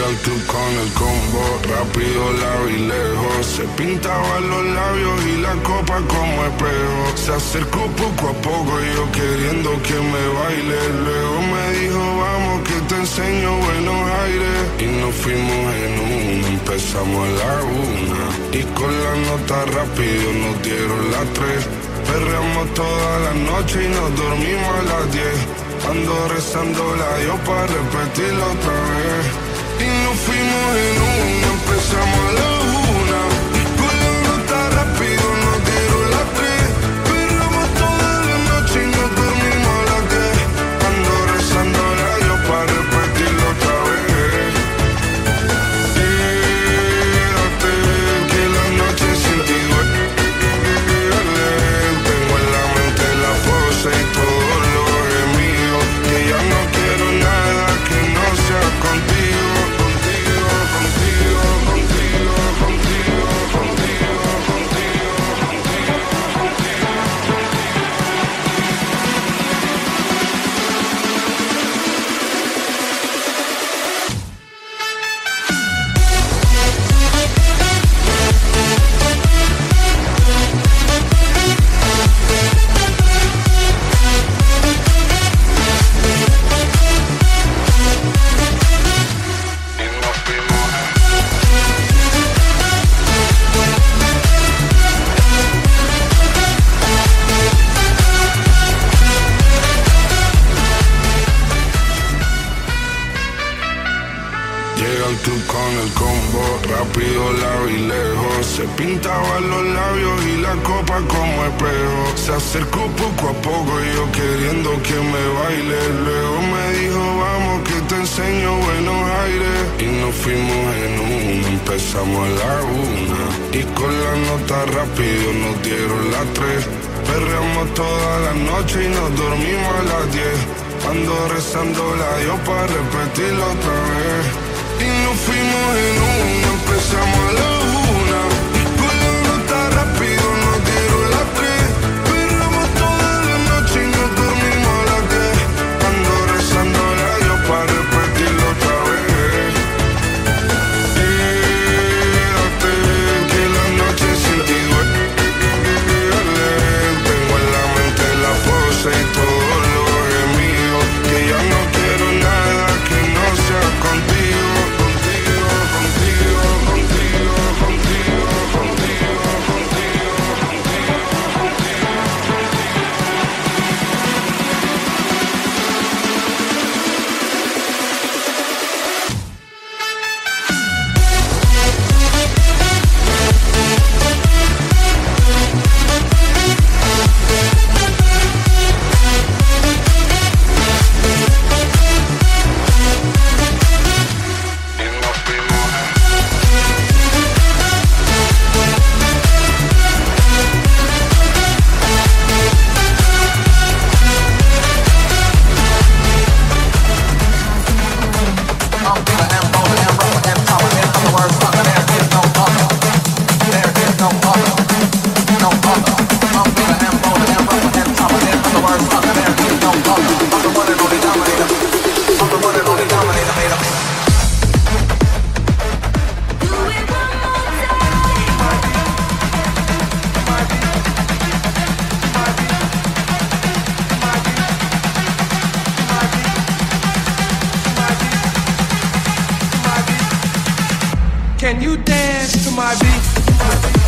Llega al club con el combo, rápido, largo y lejos. Se pintaban los labios y la copa como espejo. Se acercó poco a poco y yo queriendo que me baile. Luego me dijo, vamos que te enseño buenos aires. Y nos fuimos en una, empezamos a la 1. Y con la nota rápido nos dieron las 3. Perreamos toda la noche y nos dormimos a las 10. Ando rezando la Dios para repetirlo otra vez. Y nos fuimos en una, empezamos a la 1. Y con la nota rápido nos dieron las 3. Perreamos toda la noche y nos dormimos a las 10. Ando rezando la Dios para repetirlo otra vez. Quédate, que la noche sin ti duele. Tengo en la mente la fosa y todo lo gemido. Que ya no quiero nada que no sea contigo. Con el combo, rápido, largo y lejos. Se pintaban los labios y la copa como espejo. Se acercó poco a poco y yo queriendo que me baile. Luego me dijo, vamos que te enseño buenos aires. Y nos fuimos en una, empezamos a la 1. Y con la nota rápido nos dieron las 3. Perreamos toda la noche y nos dormimos a las 10. Ando rezando la Dios para repetirlo otra vez. Y nos fuimos en una, empezamos a la 1. Y con la nota rápido nos dieron las 3. Perramos toda la noche y nos dormimos a las 10. Ando rezando a Dios para repetirlo otra vez. Quédate, que la noche sin ti duele. Tengo en la mente la fosa y todo lo gemido. Que ya no quiero nada que no sea contigo. Can you dance to my beat?